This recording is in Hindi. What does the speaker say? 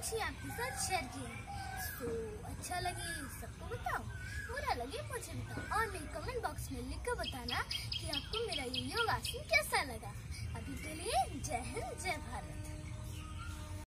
कुछ ही आपके साथ शेयर किया है। तो अच्छा लगे सबको बताओ, बुरा लगे मुझे बताओ और मेरे कमेंट बॉक्स में लिख कर बताना कि आपको मेरा ये योगासन कैसा लगा। अभी के लिए जय हिंद जय भारत।